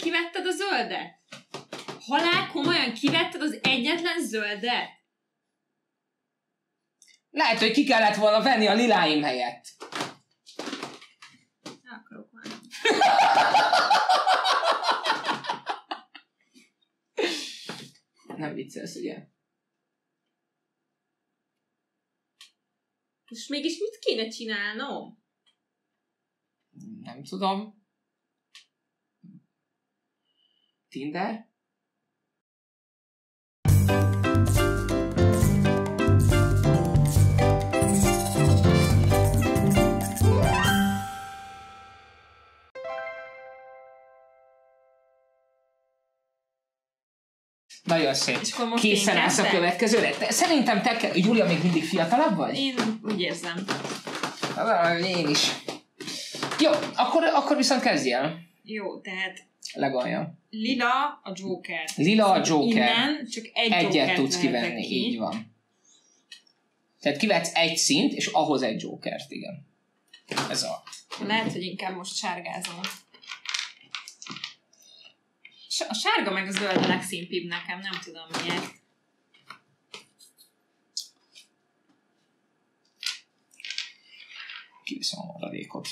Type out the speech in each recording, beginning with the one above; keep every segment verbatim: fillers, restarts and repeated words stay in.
kivetted a zöldet? Halál komolyan kivetted az egyetlen zöldet? Lehet, hogy ki kellett volna venni a liláim helyett. El akarok már. Nem viccelsz, ugye? Most mégis mit kéne csinálnom? Nem tudom. Tinder? Nagyon szép. Készen állsz a következőre? Te, szerintem te kell... Júlia, még mindig fiatalabb vagy? Én úgy érzem. Én is. Jó, akkor, akkor viszont kezdj el. Jó, tehát... Legalja. Lila a Joker. Lila a Joker. Innen csak egy Egyet Jokert tudsz kivenni, ki. így van. Tehát kivetsz egy szint, és ahhoz egy Jokert, igen. Ez a... Lehet, hogy inkább most sárgázom. A sárga meg a zöld a legszínpibb nekem, nem tudom miért. Kiviszem a maradékot.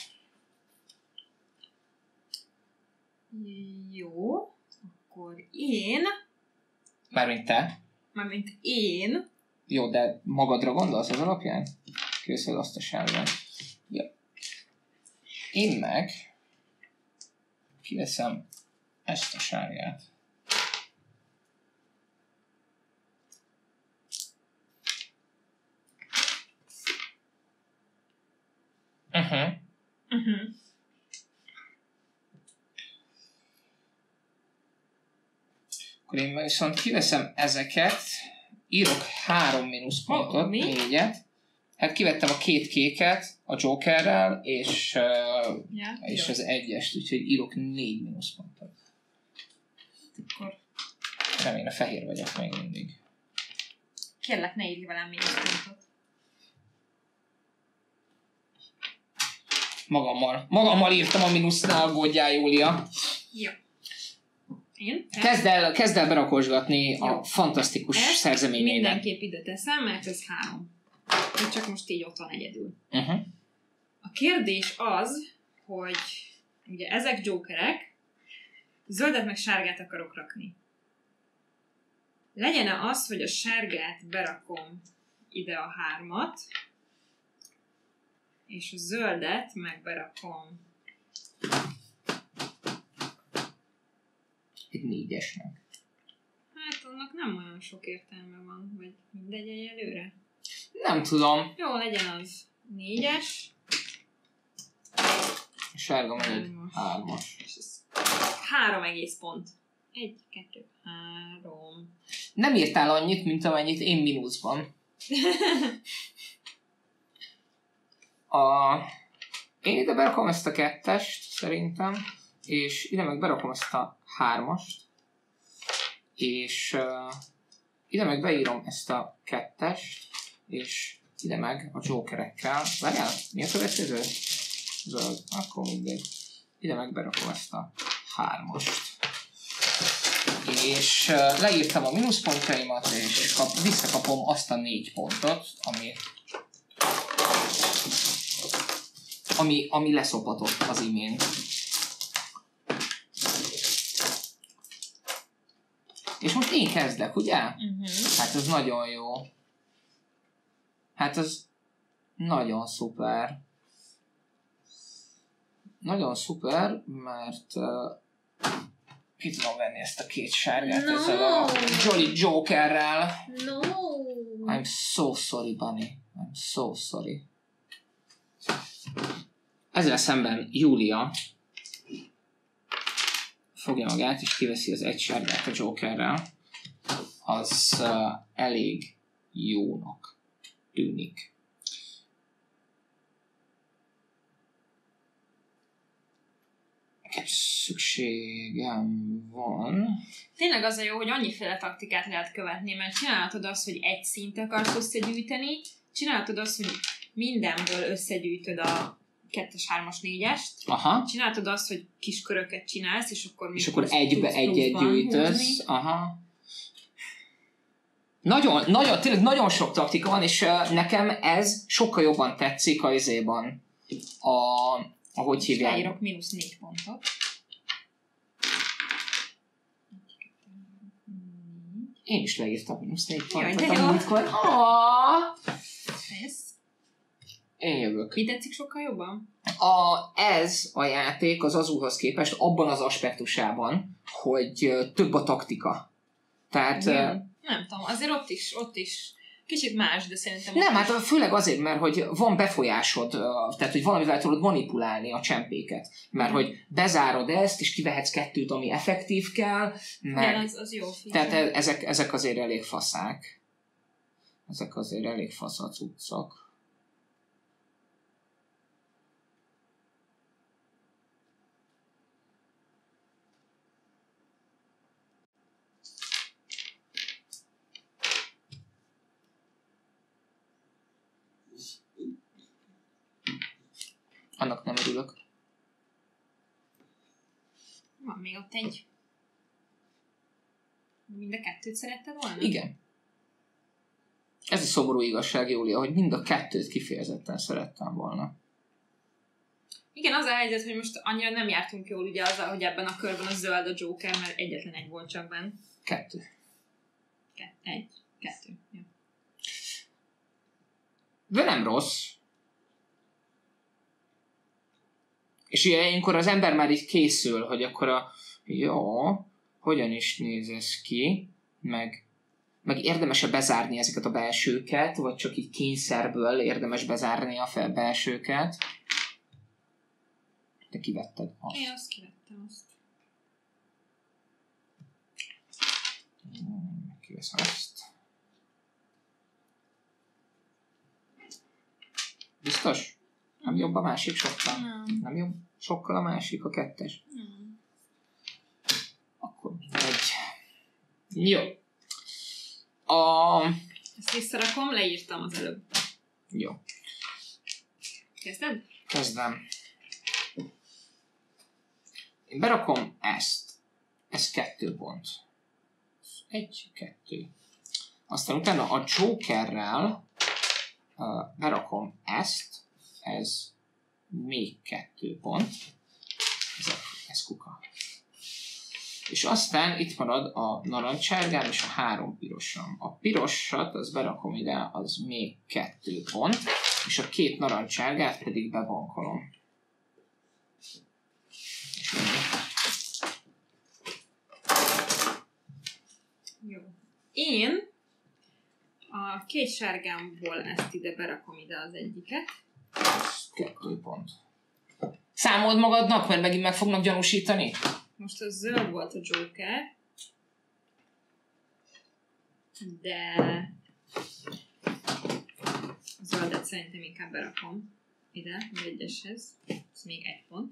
Jó, akkor én... Mármint te? Mármint én... Jó, de magadra gondolsz az alapján? Kiviszed azt a sárgát. Ja. Én meg kiveszem ezt a sárgát. Uh-huh. Uh-huh. Akkor én viszont kiveszem ezeket, írok három mínuszpontot, Oh, mi? négyet. Hát kivettem a két kéket a Jokerrel, és, uh, Ja, és jó. az egyest, úgyhogy írok négy mínuszpontot. Akkor Remélem a fehér vagyok még mindig. kérlek, ne írj velem mínuszpontot. Magammal. Magammal írtam a mínusz, ne aggódjál, Júlia. Jó. Én? Kezd el, kezd el berakosgatni Jó. a fantasztikus Ezt szerzeményeidet. mindenképp ide teszem, mert ez három. Én csak most így ott van egyedül. Uh-huh. A kérdés az, hogy ugye ezek Jokerek, zöldet meg sárgát akarok rakni. Legyen-e az, hogy a sárgát berakom ide a hármat, és a zöldet meg berakom Egy négyesnek. hát annak nem olyan sok értelme van, vagy mindegy egyelőre. Nem tudom. Jó, legyen az négyes, A sárga meg egy Hármas. hármas. és ez három egész pont. Egy, kettő, három. Nem írtál annyit, mint amennyit én mínuszban. A... Én ide berakom ezt a kettest, szerintem, és ide meg berakom ezt a hármast, és uh, ide meg beírom ezt a kettest, és ide meg a Jokerekkel. Várjál, mi a következő? Zöld, akkor mindegy. Ide meg berakom ezt a hármast. És uh, leírtam a mínuszpontjaimat, és kap, visszakapom azt a négy pontot, ami ami, ami leszopatott az imént. És most én kezdek, ugye? Uh-huh. Hát ez nagyon jó. Hát ez nagyon szuper. Nagyon szuper, mert uh, ki tudom venni ezt a két sárgát No. ezzel a Jolly Jokerrel. No! I'm so sorry, Bunny. I'm so sorry. Ezzel szemben Júlia fogja magát, és kiveszi az egy sárgát a Jokerrel. Az uh, elég jónak tűnik. Nekem szükségem van. Tényleg az a jó, hogy annyiféle taktikát lehet követni, mert csinálhatod azt, hogy egy szint akarsz összegyűjteni, csinálhatod azt, hogy mindenből összegyűjtöd a kettes, hármas, négyest. Aha. Csináltad azt, hogy kis köröket csinálsz, és akkor És akkor egybe egyet gyűjtesz. Aha. Nagyon, nagyon, tényleg nagyon sok taktika van, és uh, nekem ez sokkal jobban tetszik a izéban. A, ahogy hívják. Leírok mínusz négy pontot. Én is leírtam mínusz négy pontot. Jaj, de jó. Múltkor. Ez. Én jövök. Mi tetszik sokkal jobban? A, ez a játék az Azulhoz képest abban az aspektusában, hogy uh, több a taktika. Tehát... Uh, nem tudom, azért ott is, ott is kicsit más, de szerintem... Nem, hát főleg azért, mert hogy van befolyásod, tehát hogy valamivel tudod manipulálni a csempéket. Mert mm. hogy bezárod ezt, és kivehetsz kettőt, ami effektív kell, meg... Igen, az, az jó feature. Tehát ezek, ezek azért elég faszák. Ezek azért elég fasz a cuccok. Annak nem örülök. Van még ott egy. Mind a kettőt szeretted volna? Igen. Ez a szomorú igazság, Júlia, hogy mind a kettőt kifejezetten szerettem volna. Igen, az a helyzet, hogy most annyira nem jártunk jól ugye azzal, hogy ebben a körben a zöld a Joker, mert egyetlen egy volt csak benne. Kettő. Kett, egy. Kettő. Ja. De nem rossz. És ilyenkor az ember már így készül, hogy akkor a jó, hogyan is néz ez ki, meg, meg érdemes-e bezárni ezeket a belsőket, vagy csak így kényszerből érdemes bezárni a fel belsőket. Te kivetted azt. Én azt kivettem, azt. Kivesz azt. Biztos? Nem jobb a másik sokkal? Nem. Nem jobb sokkal a másik, a kettes? Nem. Akkor egy. Jó. A... Ezt visszarakom, leírtam az előbb. Jó. Kezded? Kezdem. Én berakom ezt. Ez kettő pont. Egy, kettő. Aztán utána a Jokerrel uh, berakom ezt. Ez még kettő pont. Ez, a, ez kuka. És aztán itt marad a narancssárgám és a három pirosom. A pirosat, az berakom ide, az még kettő pont, és a két narancssárgát pedig bebankolom. És Jó. Én a két sárgámból ezt ide berakom ide az egyiket. Kettő pont. Számold magadnak, mert megint meg fognak gyanúsítani? Most az zöld volt a Joker, de a zöldet szerintem inkább berakom ide, az egyeshez. Ez még egy pont.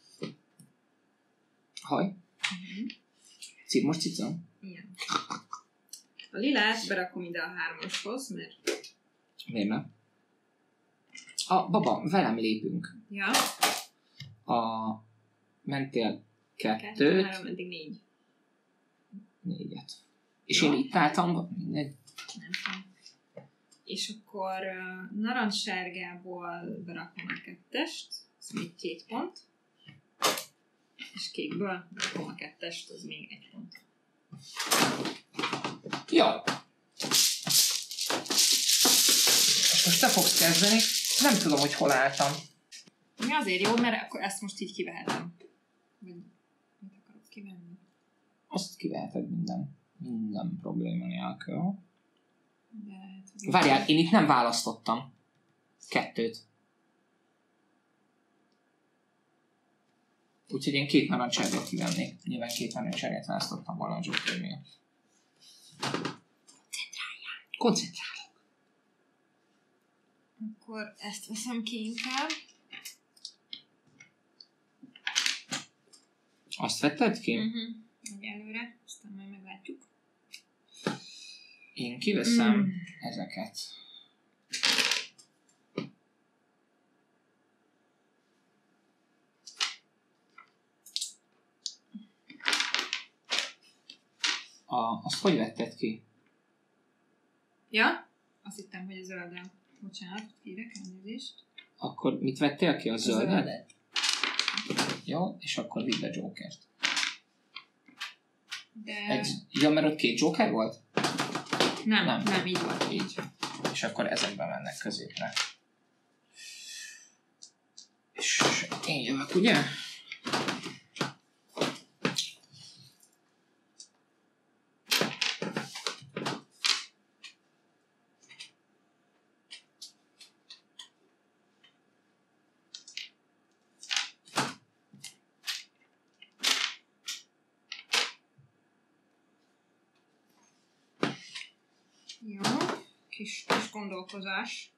Haj. Uh-huh. Cid, most cicam? Igen. A lilát berakom ide a hármashoz, mert... Miért nem? A baba, velem lépünk. Ja. A mentél kettőt. Kettő, három, eddig négy. Négyet. És Ja. én itt álltam, mindegy. Nem tudom. És akkor uh, narancssárgából berakom a kettest, ez még két pont. És kékből berakom a kettest, az még egy pont. Jó. És most te fogsz kezdeni. Nem tudom, hogy hol álltam. Mi azért jó, mert akkor ezt most így kivehetem. Vagy mit akarok kivenni? Azt kiveheted minden. Minden probléma nélkül. De hát, Várjál, én itt nem választottam. Kettőt. Úgyhogy én két narancssárgát kivennék. Nyilván két narancssárgát választottam volna a Joker miatt. Koncentráljál. Koncentrálok. Akkor ezt veszem ki inkább. Azt vetted ki? Uh-huh. Egyelőre, aztán majd meglátjuk. Én kiveszem Mm. ezeket. A, azt hogy vetted ki? Ja? Azt hittem, hogy a zöldem. Bocsánat, kérek elnézést. Akkor mit vettél ki? A zöldet? A zöldet. Jó, és akkor vidd a Jokert. De... Egy, ja, mert ott két Joker volt? Nem, Nem, nem, nem így volt. Így. És akkor ezekben mennek középre. És én jövök, ugye? Jó, kis, kis gondolkozás.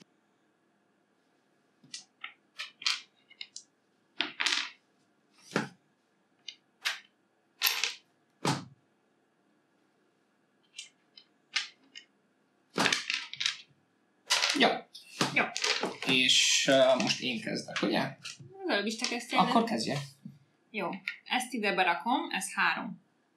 Jó. Jó. És uh, most én kezdek, ugye? Az előbb is te kezdtél. Akkor kezdje. Jó. Ezt ide berakom, ez három.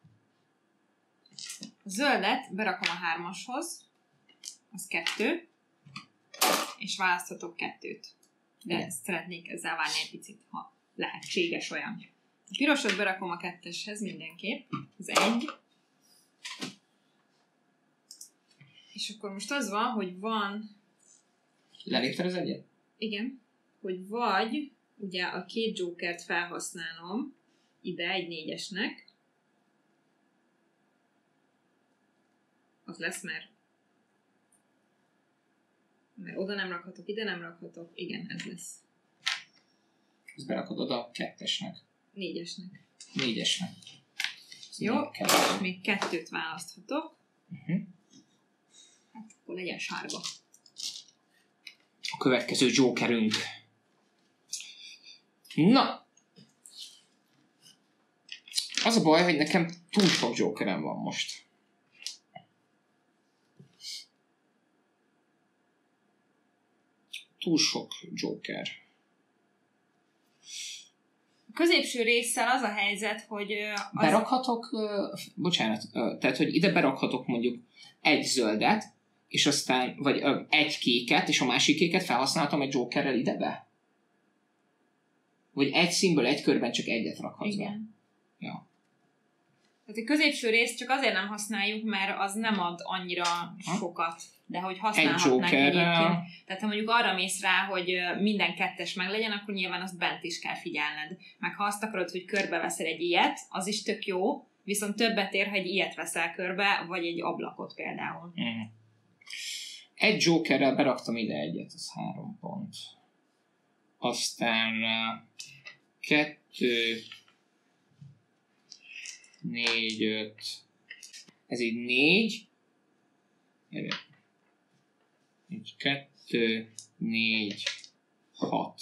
A zöldet berakom a hármashoz, az kettő, és választhatok kettőt. De Igen. szeretnék ezzel várni egy picit, ha lehetséges olyan. A pirosot berakom a ketteshez mindenképp, az egy. És akkor most az van, hogy van... Lelépted az egyet? Igen, hogy vagy ugye a két jokert felhasználom ide egy négyesnek, az lesz, mert, mert oda nem rakhatok, ide nem rakhatok, igen, ez lesz. Ezt berakod oda a kettesnek. Négyesnek. Négyesnek. Ez Jó, még kell. és még kettőt választhatok, Uh-huh. hát akkor legyen sárga. A következő Jokerünk. Na! Az a baj, hogy nekem túl sok Jokerem van most. Túl sok Joker. A középső résszel az a helyzet, hogy az... Berakhatok, uh, bocsánat, uh, tehát, hogy ide berakhatok mondjuk egy zöldet, és aztán, vagy uh, egy kéket, és a másik kéket felhasználtam egy Jokerrel idebe? Vagy egy színből egy körben csak egyet rakhatsz be? Igen. Ja. Tehát a középső részt csak azért nem használjuk, mert az nem ad annyira ha? sokat, de hogy Egy használhatnánk Jokerrel... egyébként. Tehát ha mondjuk arra mész rá, hogy minden kettes meglegyen, akkor nyilván azt bent is kell figyelned. Meg ha azt akarod, hogy körbeveszel egy ilyet, az is tök jó, viszont többet ér, ha egy ilyet veszel körbe, vagy egy ablakot például. Mm. Egy Jokerrel beraktam ide egyet, az három pont. Aztán uh, kettő, négy, öt. Ez így négy. Erre. Így kettő, négy, hat.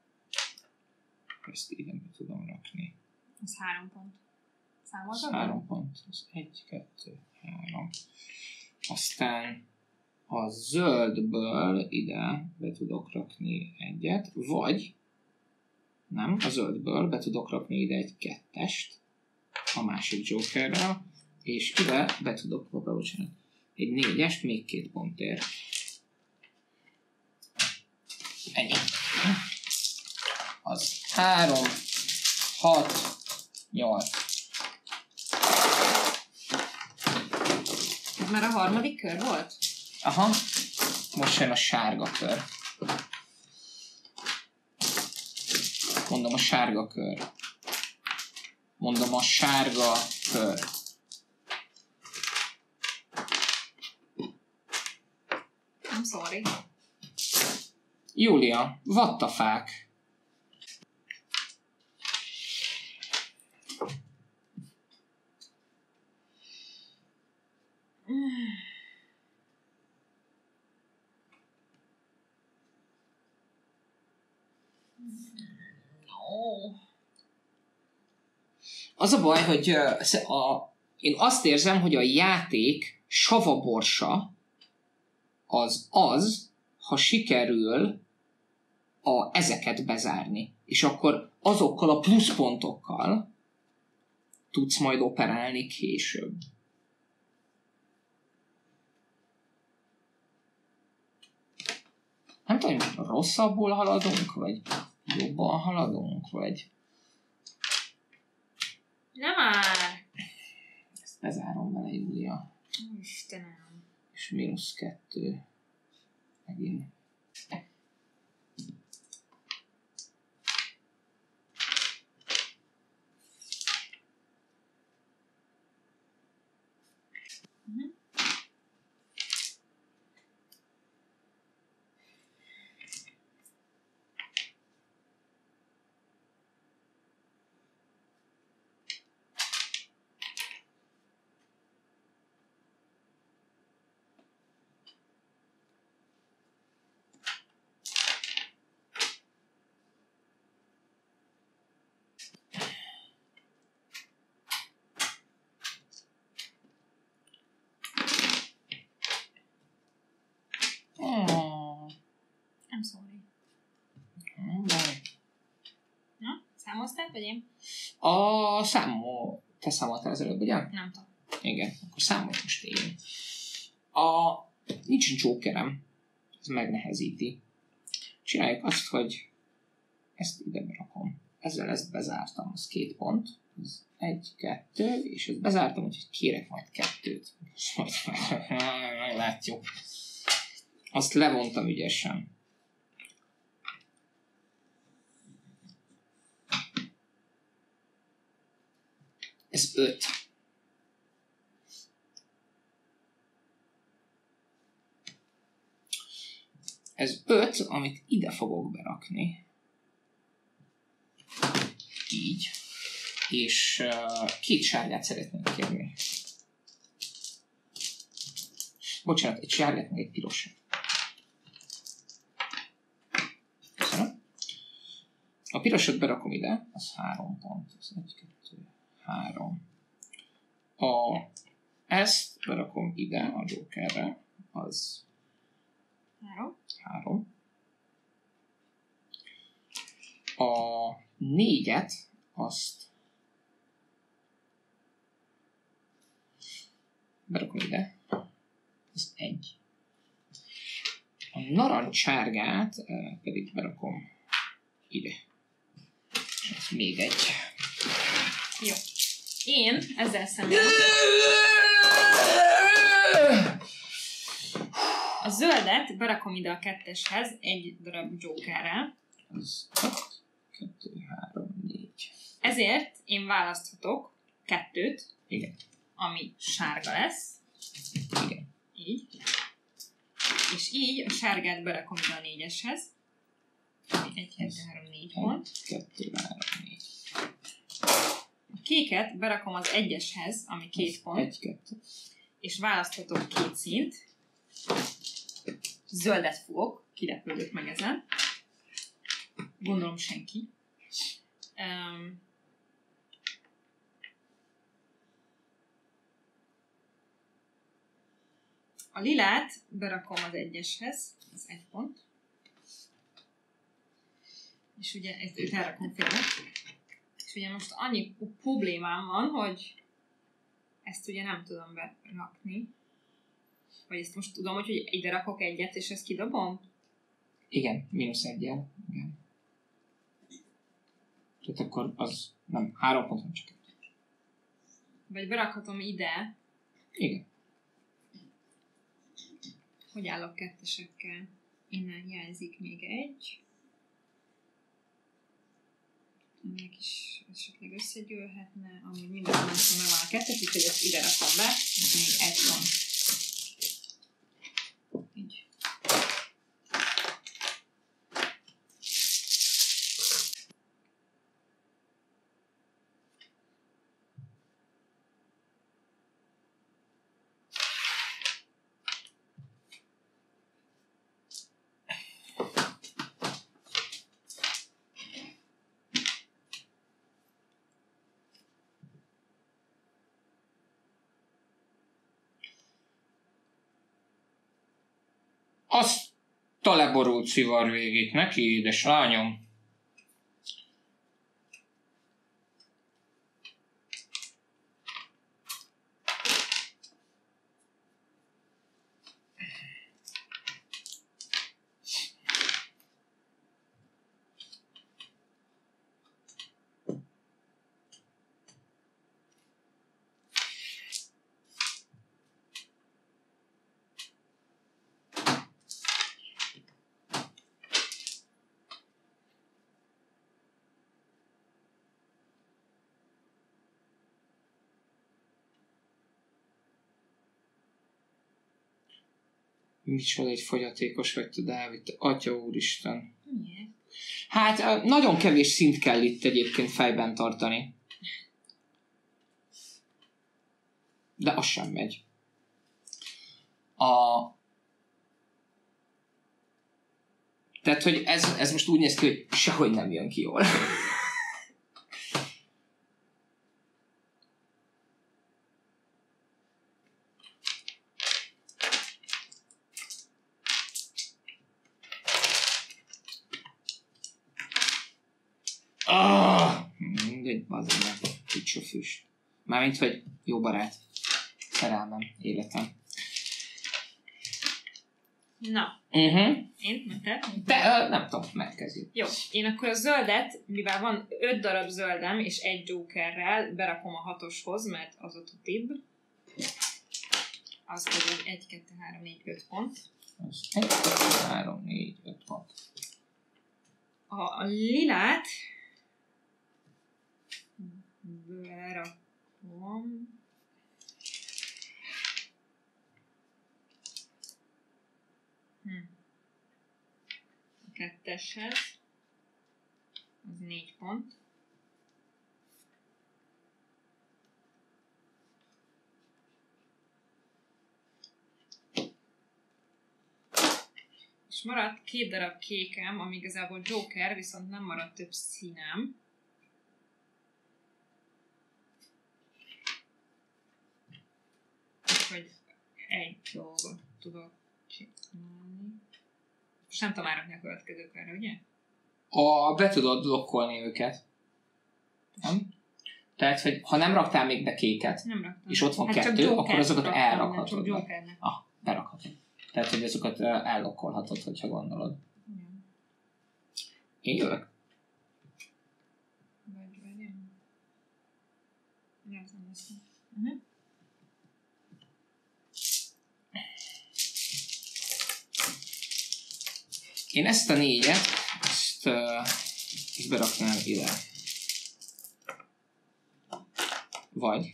Ezt ide be tudom rakni. Ez három pont. Ez Számoltad? három pont. Ez egy, kettő, három. Aztán a zöldből ide be tudok rakni egyet, vagy nem, a zöldből be tudok rakni ide egy kettest, a másik Jokerrel, és ide be tudok, opa, bocsánat, egy négyest, még két pontért. Ennyi. Az három, hat, nyolc. Ez már a harmadik kör volt? Aha, most jön a sárga kör. Mondom a sárga kör. Mondom a sárga kör. I'm sorry. Júlia, vattafák. No. Az a baj, hogy uh, a, én azt érzem, hogy a játék savaborsa az az, ha sikerül a, ezeket bezárni. És akkor azokkal a pluszpontokkal tudsz majd operálni később. Nem tudom, hogy rosszabbul haladunk, vagy jobban haladunk, vagy... Nem már! Ezt bezárom vele, Júlia. Istenem. És mínusz kettő. Megint. Uh-huh. I'm sorry. Na, számoztál, vagy én? A számol... Te számoltál az előbb, ugye? Nem tudom. Igen, akkor számolj most én. A... Nincs jokerem. Ez megnehezíti. Csináljuk azt, hogy ezt ide berakom. Ezzel ezt bezártam, az két pont. Ez egy, kettő, és ezt bezártam, úgyhogy kérek majd kettőt. Majd meglátjuk. Azt levontam ügyesen. Ez öt. Ez öt, amit ide fogok berakni. Így. És uh, két sárgát szeretnék kérni. Bocsánat, egy sárgát, meg egy pirosat. Köszönöm. A pirosat berakom ide, az három pont. Az egy, kettő, három. A, ezt berakom ide a jokerre, az Három. három. A négyet, azt berakom ide, az egy. A narancsárgát pedig berakom ide. És ez még egy. Jó. Én ezzel szemben a zöldet berakom ide a ketteshez egy darab jokerrel. Az öt, kettő, három, négy. Ezért én választhatok kettőt, Igen. ami sárga lesz. Igen. Így. És így a sárgát berakom ide a négyeshez. Egy, kettő, három, négy pont. Kettő, három, négy. A kéket berakom az egyeshez, ami két pont. Egy, kettő. És választhatok két színt. Zöldet fogok, kilepődök meg ezen. Gondolom senki. Um, a lilát berakom az egyeshez, az egy pont. És ugye ezt őt elrakom félre. És ugye most annyi problémám van, hogy ezt ugye nem tudom berakni. Vagy ezt most tudom, hogy ide rakok egyet, és ezt kidobom? Igen, mínusz egyel. Igen. Tehát akkor az nem három pont, hanem csak kettő. Vagy berakhatom ide. Igen. Hogy állok kettesekkel? Innen hiányzik még egy. Ennek is esetleg összegyűlhetne. Amúgy minden nem tudom, megvan a kettes, úgyhogy ezt ide rakom be. Ez még egy pont. Így. Azt a leborult szivar végét neki, édes lányom. Micsoda, egy fogyatékos vagy te, Dávid, te atya úristen. Miért? Hát nagyon kevés szint kell itt egyébként fejben tartani. De az sem megy. A... Tehát, hogy ez, ez most úgy néz ki, hogy sehogy nem jön ki jól. Ah! Mindegy, azért nem. Kicsi füst. Mármint, hogy jó barát. Szerelmem, életem. Na. Uh-huh. Én? Mented? De uh, nem tudom, megkezdjük. Jó. Én akkor a zöldet, mivel van öt darab zöldem és egy jokerrel, berakom a hatoshoz, mert az a tutibb. Az pedig egy, kettő, három, négy, öt pont. Az egy, kettő, három, négy, öt pont. A, a lilát berakom. Hm. A ketteshez. Az négy pont. És maradt két darab kékem, ami igazából joker, viszont nem maradt több színem. Úgyhogy egy dolgot tudok csinálni. Most nem tudom árakni a következő körre, ugye? A, be tudod blokkolni őket. Nem? Tehát, hogy ha nem raktál még be kéket, nem raktam. És ott van hát kettő, akkor azokat raktam, elrakhatod. csak jokernek. Ah, berakhatod. Tehát, hogy azokat ellokkolhatod, hogyha gondolod. Igen. Én jövök. Vagy vegyem. Nem tudom ezt. Uh-huh. Én ezt a négyet, ezt, uh, ezt beraknám ide. Vagy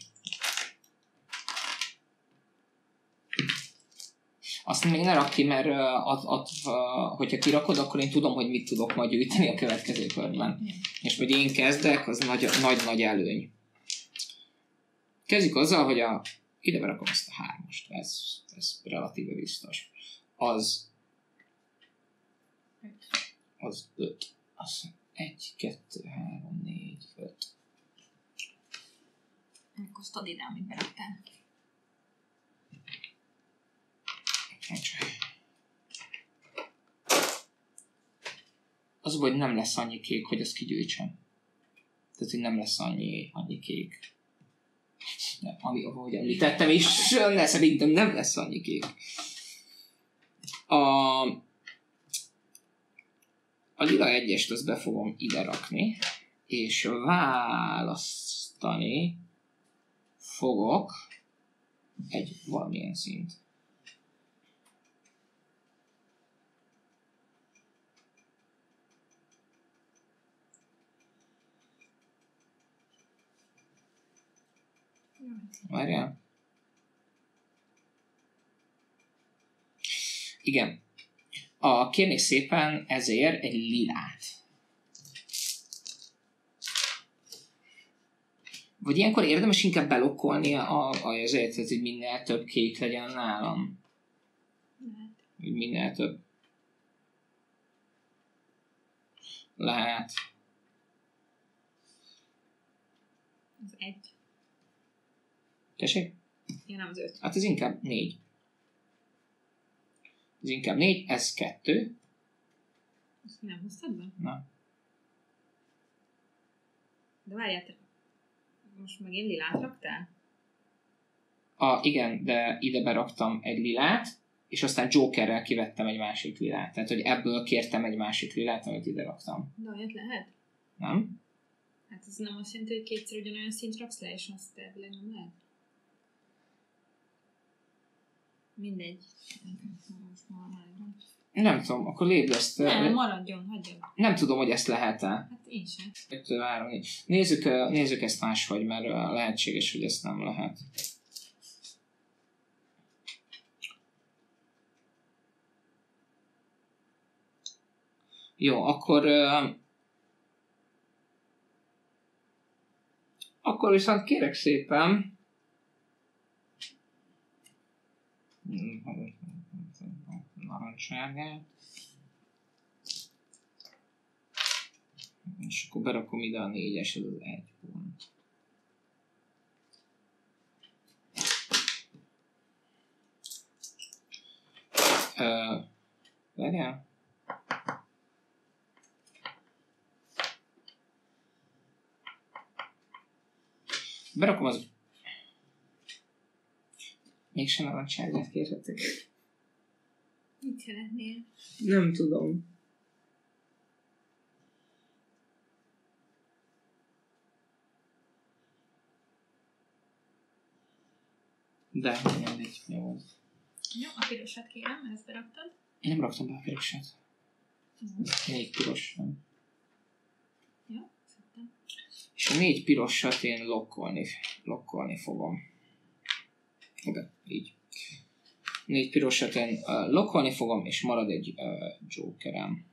azt még ne rakd ki, mert uh, at, at, uh, hogyha kirakod, akkor én tudom, hogy mit tudok majd gyűjteni a következő körben. Yeah. És hogy én kezdek, az nagy-nagy előny. Kezdjük azzal, hogy a, ide berakom ezt a hármast, ez, ez relatíve biztos. Az az öt. Az egy, kettő, három, négy, öt. Akkor osztod ide, amit beraktál. Az, hogy nem lesz annyi kék, hogy ezt kigyűjtsem. Tehát, hogy nem lesz annyi, annyi kék. Nem, ami, ahogy említettem is, ne, szerintem nem lesz annyi kék. A, a lila egyest azt be fogom ide rakni, és választani fogok egy valamilyen szint. Várjál. Igen. A, kérnék szépen ezért egy lilát. Vagy ilyenkor érdemes inkább belokkolni a, a, azért, hogy minél több kék legyen nálam. Lehet. Hogy minél több. Lehet. Az egy. Tessék? Ja, nem az öt. Hát ez inkább négy. Ez inkább négy, ez kettő. Ezt nem hoztad be? Na. De várjál, te most megint lilát raktál? A, igen, de ide beraktam egy lilát, és aztán jokerrel kivettem egy másik lilát. Tehát, hogy ebből kértem egy másik lilát, amit ide raktam. De olyat lehet? Nem? Hát ez nem azt jelenti, hogy kétszer ugyanolyan szint raksz le, és azt elvileg nem lehet? Mindegy. Most már maradjon. Nem tudom, akkor lépd ezt. Nem, maradjon, hagyjad. Nem tudom, hogy ezt lehet-e. Hát én sem. kettő, három, négy. Nézzük, nézzük ezt máshogy, mert lehetséges, hogy ezt nem lehet. Jó, akkor... Uh, akkor viszont kérek szépen... Narancssárgát. És akkor berakom ide a négyes, ez az egy pont. Uh, Várjál? Berakom az... Mégsem narancssárgát kérhetek. Mit szeretnél? Nem tudom. De, mindegy, jó az. Jó, a pirosat kérem, ezt beraktad. Én nem raktam be a pirosat. Uh-huh. Négy piros van. Jó, szerintem. És a négy pirosat én lokkolni, lokkolni fogom. Oké, így. Négy pirosat én uh, lokkolni fogom, és marad egy uh, jokerem.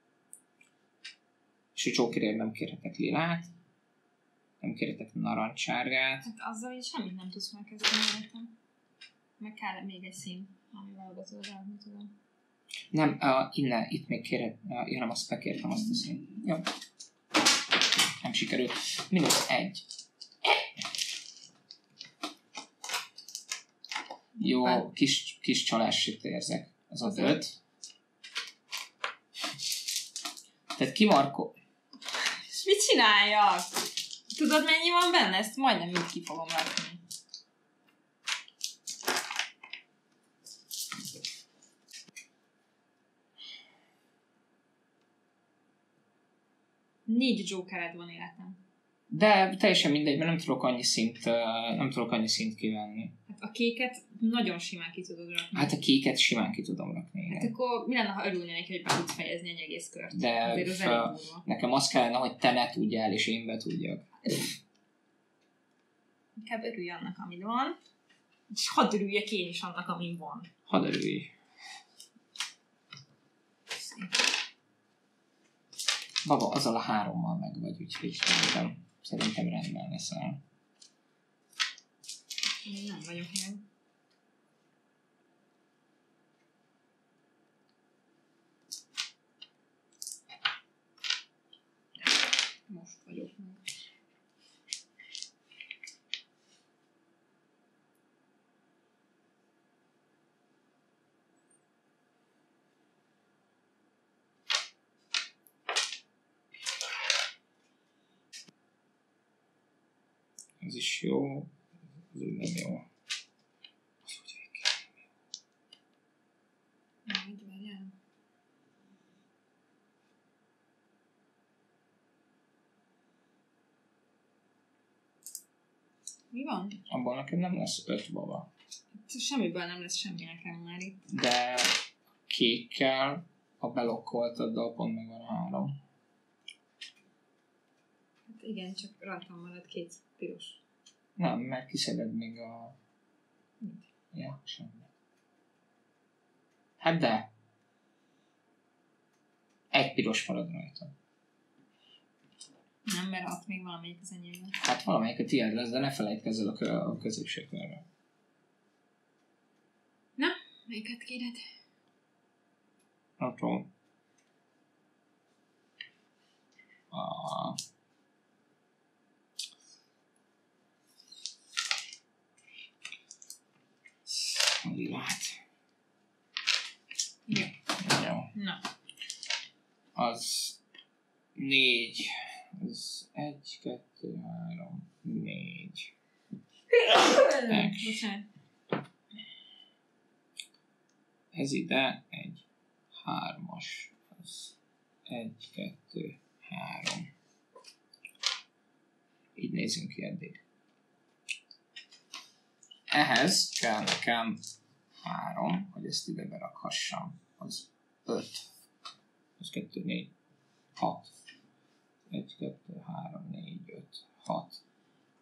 És a jokerért nem kérhetek lilát. Nem kérhetek narancssárgát. Hát azzal így semmit nem tudsz megkezdeni életem. Meg kell még egy szín, amivel oda tudod ráadni tudom. Nem, uh, innen, itt még kérhet, uh, ja nem, azt bekértem azt a színt. Jó. Nem sikerült. Minusz egy. Jó, kis, kis csalássit érzek. Az az öt. Tehát kimarkol... És mit csináljak? Tudod mennyi van benne? Ezt majdnem így ki fogom rakni. Négy jokered van életem. De teljesen mindegy, mert nem tudok annyi szint, nem tudok annyi szint kivenni. Hát a kéket nagyon simán ki tudod rakni. Hát a kéket simán ki tudom rakni, igen. Hát akkor mi lenne, ha örülnél neki, hogy be tudsz fejezni egy egész kört? De azért az elég durva. Nekem az kellene, hogy te ne tudjál, és én be tudjak. Inkább örülj annak, amit van, és hadd örüljek én is annak, amin van. Hadd örülj. Baba, azzal a hárommal meg vagy, úgyhogy szerintem, szerintem rendben leszel. Én nem vagyok meg. Most vagyok meg. Ez is jó, ez úgy nem jó. Az úgy végig. Majd várjál. Mi van? Abban nekem nem lesz öt baba. Semmiből nem lesz semmi nekem már itt. De kékkel, ha belokkoltaddal pont meg van a három. Hát igen, csak rajtam marad két piros. Nem, mert kiszeded még a... Mit? Ja, semmi. Hát de. Egy piros marad rajta. Nem, mert ott még valamelyik az enyémben. Hát valamelyik a tiéd lesz, de ne felejtkezz el a, kö- a középső körre. Na, melyiket kéred? Nem tudom. A... A lilát. Jó. Jó. Na. Az négy. Ez egy, kettő, három, négy. X. Bocsánat. Ez ide egy hármas. Ez egy, kettő, három. Így nézünk ki eddig. Ehhez kell nekem három, hogy ezt ide berakhassam. Az öt. Az kettő, négy, hat. egy, kettő, három, négy, öt, hat.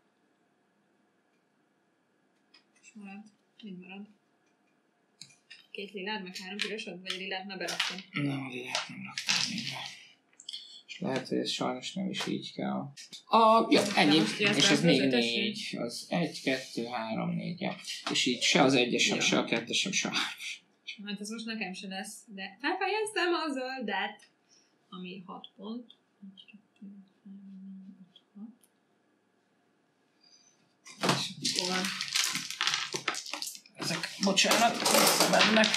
És marad. Mind marad. két lilád, meg három pirosod, vagy lilát ne beraktam? Nem, a lilát nem raktam még be. És lehet, hogy ez sajnos nem is így kell. A, ja, ennyi. És ez még négy. Az egy, kettő, három, négy. Ja. És így se az egyes, sem, se a kettes, sem, se a hármas. Hát ez most nekem se lesz, de felfejeztem a zöldet, ami hat pont. egy, kettő, három, öt, hat. És akkor... Ezek, bocsánat, visszamennek.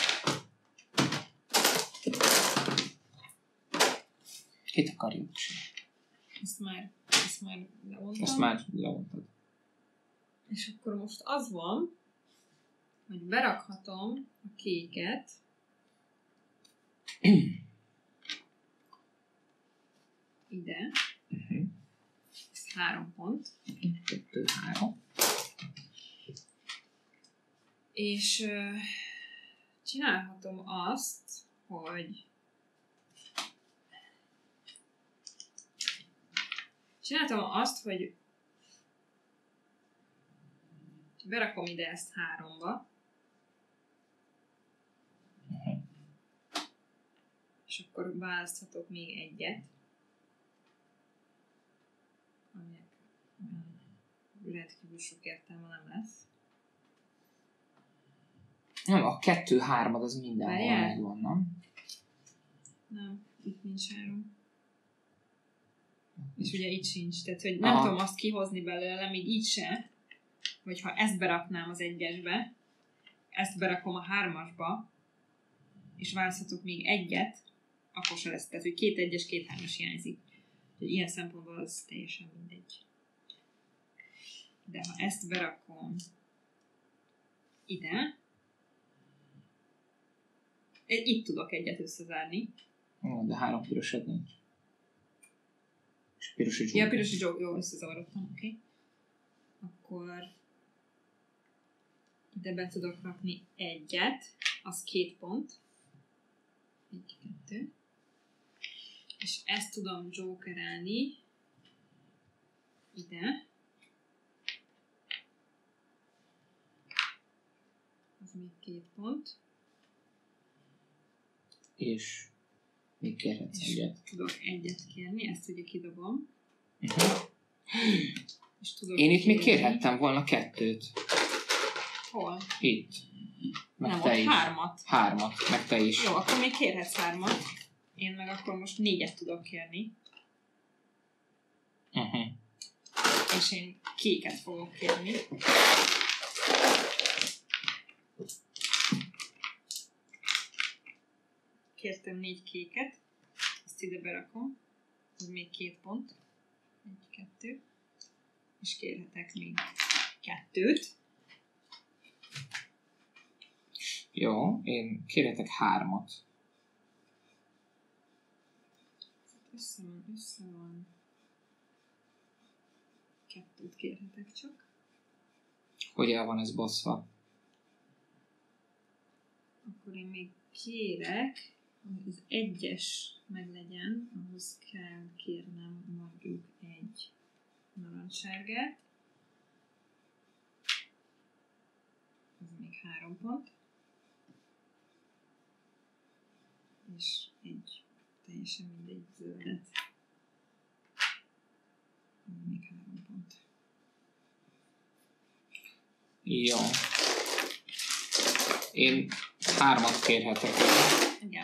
Kit akarjuk csinálni? Ezt már, ezt már levontam. Ezt már levontad. És akkor most az van, hogy berakhatom a kéket ide. Uh-huh. Ez három pont. Kettő, három. És uh, csinálhatom azt, hogy csinálhatom azt, hogy berakom ide ezt háromba, Uh-huh. és akkor választhatok még egyet, aminek rendkívül sok értelme nem lesz. Nem, a kettő-hármad az mindenhol Várjál? megvan, nem? Nem, itt nincs három. És ugye itt sincs, tehát hogy nem Aha. tudom azt kihozni belőle, még így se, hogyha ezt beraknám az egyesbe, ezt berakom a hármasba, és választhatok még egyet, akkor se lesz. Tehát, hogy két egyes, két hármas hiányzik. Úgyhogy ilyen szempontból az teljesen mindegy. De ha ezt berakom ide, itt tudok egyet összezárni. Jó, de három pirosod nincs. És piros egy Ja, piros és jó, összezavarodtam, oké. Okay. Akkor ide be tudok rakni egyet, az két pont. Egy, kettő. És ezt tudom jokerelni ide. Az még két pont. És még kérhetsz És egyet. tudok egyet kérni, ezt ugye kidobom. Uh-huh. És tudok Én itt még kérni. kérhettem volna kettőt. Hol? Itt. Meg Nem, te ott is. hármat. Hármat, meg te is. Jó, akkor még kérhetsz hármat. Én meg akkor most négyet tudok kérni. Uh-huh. És én kéket fogok kérni. Kértem négy kéket. Ezt ide berakom. Ez még két pont. Egy, kettő. És kérhetek még kettőt. Jó, én kérhetek hármat. Össze van, össze van. Kettőt kérhetek csak. Hogy el van ez bosszva? Akkor én még kérek, hogy az egyes meglegyen, ahhoz kell kérnem mondjuk egy narancssárgát. Ez még három pont. És egy teljesen mindegy zöldet. Ez még három pont. Jó. Én hármat kérhetek. Igen.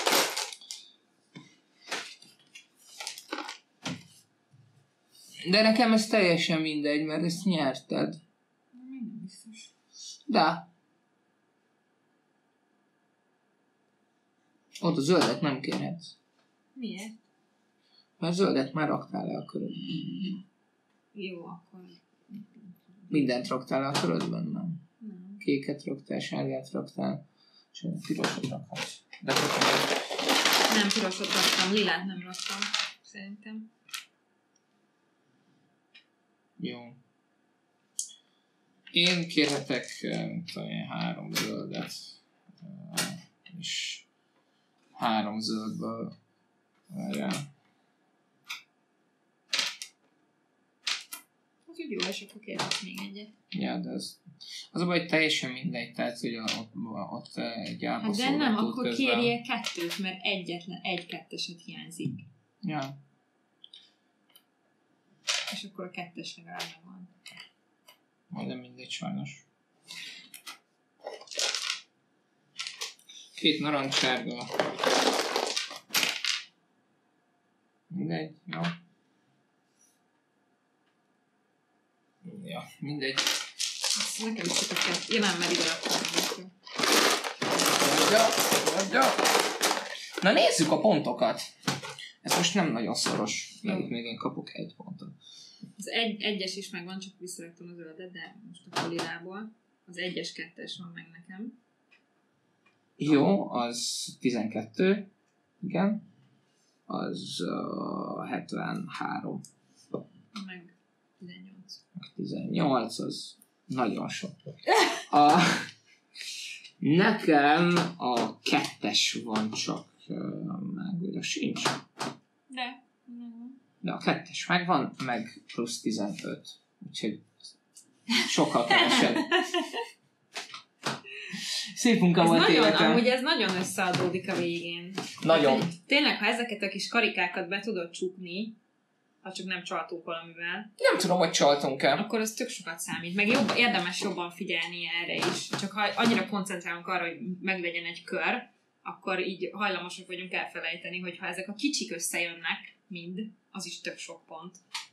De nekem ez teljesen mindegy, mert ezt nyerted. Még nem biztos. De. Ott a zöldet nem kérhetsz. Miért? Mert zöldet már raktál le a körödben. Jó, akkor... Mindent raktál le a körödben, nem? Nem. Kéket raktál, sárgát raktál, és a pirosat rakhatsz. De Nem pirosat raktam, lilát nem raktam, szerintem. jó. Én kérhetek, nem tudom én, három zöldet. És három zöldből várjál. úgy jó, és akkor kérhetsz még egyet. Ja, de az, az a baj, hogy teljesen mindegy, tehát hogy ott, ott egy hát de nem, akkor közben... kérjél kettőt, mert egyetlen, egy ketteset hiányzik. Ja. És akkor a kettes legalább van. Majdnem mindegy sajnos. Két narancssárga. Mindegy, jó. Ja, mindegy. Azt nekem is csak a kettő. Ja nem, mert ide raktam. Ja, ja. Na nézzük a pontokat. Ez most nem nagyon szoros. Még, még én kapok egy pontot. Az egy, egyes is megvan, csak visszaraktam a zöldet, de most a kolirából. Az egyes kettes van meg nekem. Jó, az tizenkettő. Igen. Az uh, hetvenhárom. Meg tizennyolc. Meg tizennyolc, az nagyon sok. A, nekem a kettes van csak, uh, meg ugye sincs. De, megvan. De a kettes megvan, meg plusz tizenöt. Úgyhogy sokkal kevesebb. Szép munka ez volt nagyon, életem. Amúgy ez nagyon összeadódik a végén. Nagyon. Hát, tényleg, ha ezeket a kis karikákat be tudod csukni, ha csak nem csaltunk valamivel. Nem tudom, hogy csaltunk-e. Akkor az tök sokat számít. Meg jobb, érdemes jobban figyelni erre is. Csak ha annyira koncentrálunk arra, hogy meglegyen egy kör, akkor így hajlamosak vagyunk elfelejteni, hogy ha ezek a kicsik összejönnek, mind, az is tök sok pont.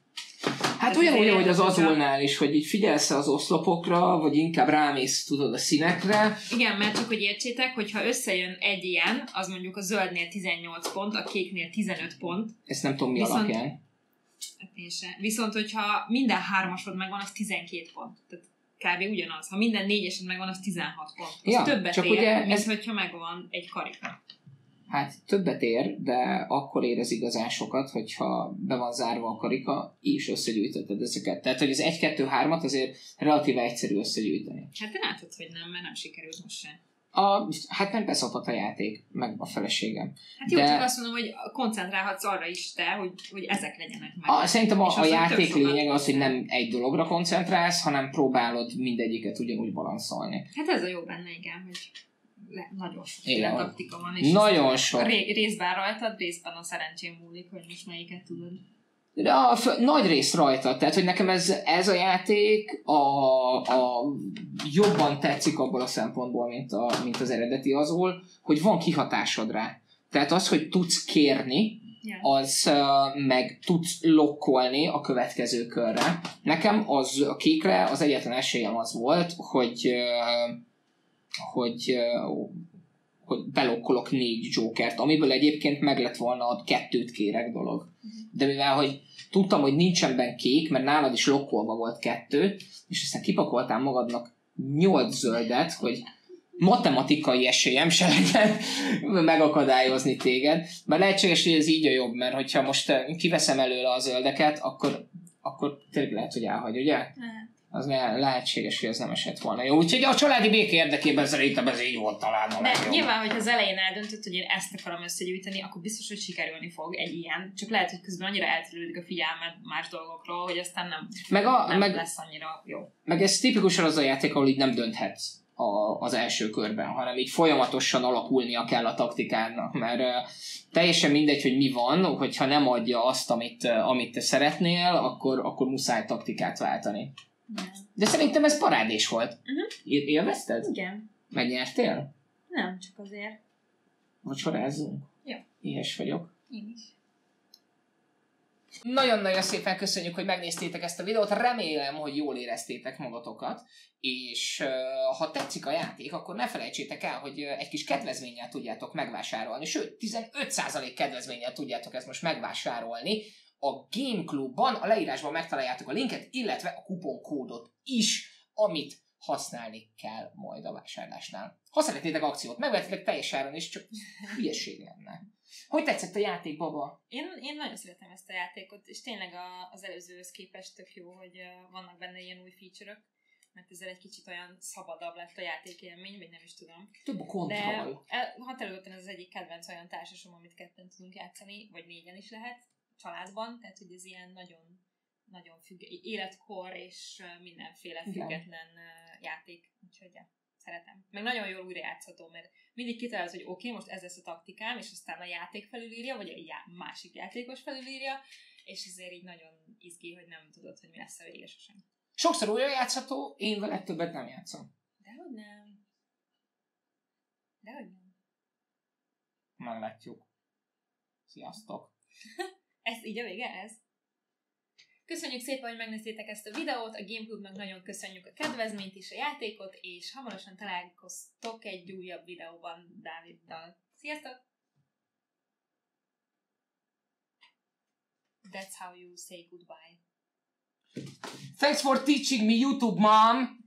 Hát ugyanúgy, hogy az azolnál is, hogy így figyelsz az oszlopokra, vagy inkább rámész, tudod, a színekre. Igen, mert csak hogy értsétek, hogyha összejön egy ilyen, az mondjuk a zöldnél tizennyolc pont, a kéknél tizenöt pont. Ezt nem tudom mi Viszont, alapján. Én sem. Viszont, hogyha minden hármasod megvan, az tizenkét pont. Tehát kb. Ugyanaz. Ha minden négyesed megvan, az tizenhat pont. Az ja, többet ér, ugye mint ez... hogyha megvan egy karika. Hát többet ér, de akkor ér ez igazán sokat, hogyha be van zárva a karika, és összegyűjtötted ezeket. Tehát, hogy az egy kettő hármat azért relatíve egyszerű összegyűjteni. Hát te látod, hogy nem, mert nem sikerült most sem. A, hát nem beszopott a játék, meg a feleségem. Hát jó, de... csak azt mondom, hogy koncentrálhatsz arra is te, hogy, hogy ezek legyenek meg. A, szerintem a, a játék lényeg az, hogy nem nem egy dologra koncentrálsz, hanem próbálod mindegyiket ugyanúgy balanszolni. Hát ez a jó benne, igen, hogy le, nagyon sok igen, ilyen taktika van. És nagyon sok. Ré, részben rajtad, részben a szerencsém múlik, hogy most melyiket tudod. De a f- nagy rész rajta, tehát hogy nekem ez, ez a játék a, a jobban tetszik abból a szempontból, mint, a, mint az eredeti azul, hogy van kihatásod rá. Tehát az, hogy tudsz kérni, yeah. az uh, meg tudsz lokkolni a következő körre. Nekem az a kékre az egyetlen esélyem az volt, hogy uh, hogy uh, hogy belokkolok négy jokert, amiből egyébként meg lett volna a kettőt kérek dolog. De mivel, hogy tudtam, hogy nincsen benne kék, mert nálad is lokkolva volt kettő, és aztán kipakoltál magadnak nyolc zöldet, hogy matematikai esélyem se legyen megakadályozni téged. Mert lehetséges, hogy ez így a jobb, mert hogyha most kiveszem előle a zöldeket, akkor, akkor tényleg lehet, hogy elhagy, ugye? Ne. Az le- lehetséges, hogy ez nem esett volna jó. Úgyhogy a családi béke érdekében szerintem ez így volt talán a legjobb. De nyilván, hogyha az elején eldöntött, hogy én ezt akarom összegyűjteni, akkor biztos, hogy sikerülni fog egy ilyen. Csak lehet, hogy közben annyira elterülődik a figyelmed más dolgokról, hogy aztán nem, meg a, nem meg, lesz annyira jó. Meg ez tipikusan az a játék, ahol így nem dönthetsz a, az első körben, hanem így folyamatosan alakulnia kell a taktikának, mert uh, teljesen mindegy, hogy mi van, hogyha nem adja azt, amit, uh, amit te szeretnél, akkor, akkor muszáj taktikát váltani. Nem. De szerintem ez parádés volt. Uh-huh. É- élvezted? Igen. Megnyertél? Nem, csak azért. Vacsorázzunk? Jó. Éhes vagyok. Én is. Nagyon-nagyon szépen köszönjük, hogy megnéztétek ezt a videót, remélem, hogy jól éreztétek magatokat, és uh, ha tetszik a játék, akkor ne felejtsétek el, hogy uh, egy kis kedvezménnyel tudjátok megvásárolni, sőt, tizenöt százalék kedvezménnyel tudjátok ezt most megvásárolni. A Game Clubban, a leírásban megtaláljátok a linket, illetve a kuponkódot is, amit használni kell majd a vásárlásnál. Ha szeretnétek akciót, megvehetitek teljes áron is, csak hülyeség lenne. Hogy tetszett a játék, baba? Én, én nagyon szeretem ezt a játékot, és tényleg a, az előzőhöz képest tök jó, hogy uh, vannak benne ilyen új feature-ök, mert ezzel egy kicsit olyan szabadabb lett a játékélmény, vagy nem is tudom. Több a kontroll. De határozottan ez az egyik kedvenc olyan társasom, amit ketten tudunk játszani, vagy négyen is lehet, családban, tehát hogy ez ilyen nagyon nagyon függ, életkor és mindenféle független Igen. játék. Úgyhogy ja, szeretem. Meg nagyon jól újra játszható, mert mindig kitalálod, hogy oké, okay, most ez lesz a taktikám, és aztán a játék felülírja, vagy a já- másik játékos felülírja, és ezért így nagyon izgi, hogy nem tudod, hogy mi lesz a vége sosem. Sokszor újra játszható, én vele többet nem játszom. Dehogy nem. Dehogy nem. Meglátjuk. Sziasztok! Ez így a vége, ez? Köszönjük szépen, hogy megnéztétek ezt a videót, a GameCube-nak nagyon köszönjük a kedvezményt is, a játékot, és hamarosan találkoztok egy újabb videóban Dáviddal. Sziasztok! That's how you say goodbye. Thanks for teaching me YouTube, mom!